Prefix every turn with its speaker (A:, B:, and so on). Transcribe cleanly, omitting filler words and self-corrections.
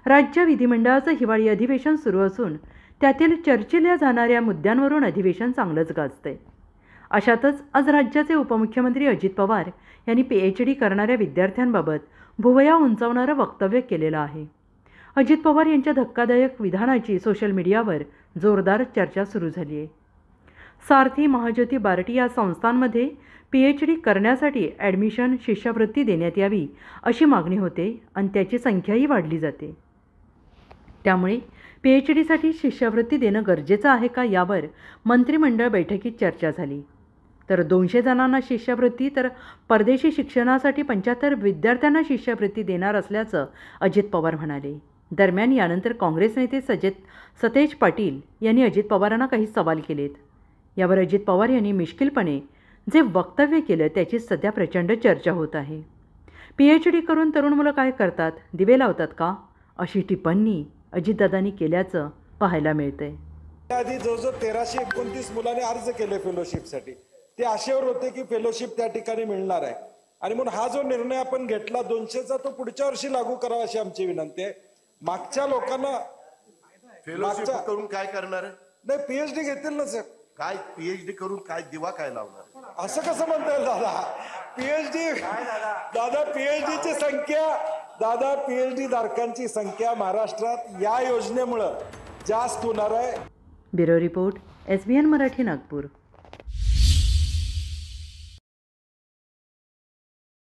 A: राज्य विधिमंडळाचं हिवाळी अधिवेशन सुरू असून त्यातील चर्चिल्या जाणाऱ्या मुद्द्यांवरून अधिवेशन चांगलंच गाजतंय। अशातच आज राज्याचे उपमुख्यमंत्री अजित पवार यांनी PhD करणाऱ्या विद्यार्थ्यांबाबत भुवया उंचावणारं वक्तव्य केलेलं आहे। अजित पवार यांच्या धक्कादायक विधानाची सोशल मीडियावर जोरदार चर्चा सुरू झाली आहे। सारथी, महाज्योती, बार्टी या संस्थांमध्ये PhD करण्यासाठी ॲडमिशन शिष्यवृत्ती देण्यात यावी अशी मागणी होते आणि त्याची संख्याही वाढली जाते। त्यामुळे PhDसाठी शिष्यवृत्ती देणं गरजेचं आहे का यावर मंत्रिमंडळ बैठकीत चर्चा झाली। तर 200 जणांना शिष्यवृत्ती तर परदेशी शिक्षणासाठी 75 विद्यार्थ्यांना शिष्यवृत्ती देणार असल्याचं अजित पवार म्हणाले। दरम्यान यानंतर काँग्रेस नेते सतेज पाटील यांनी अजित पवारांना काही सवाल केलेत। यावर अजित पवार यांनी मिश्किलपणे जे वक्तव्य केलं त्याची सध्या प्रचंड चर्चा होत आहे। PhD करून तरुण मुलं काय करतात, दिवे लावतात का, अशी टिप्पणी अजितदादांनी केल्याचं पाहायला मिळतंय।
B: आधी जवळजवळ 1329 मुलांनी अर्ज केले फेलोशिपसाठी। ते आशेवर होते की फेलोशिप त्या ठिकाणी मिळणार आहे आणि म्हणून हा जो निर्णय आपण घेतला 200चा तो पुढच्या वर्षी लागू करावा अशी आमची विनंती आहे। मागच्या लोकांना
C: फेलोशिप करून काय करणार आहे?
B: नाही, PhD घेतील ना सर।
C: काय PhD करून काय दिवा काय लावणार?
B: असं कसं म्हणता येईल दादा? PhDची संख्या PhD धारकांची संख्या महाराष्ट्रात या योजनेमुळे जास्त होणार आहे।
A: Bureau report, SBN Marathi, Nagpur.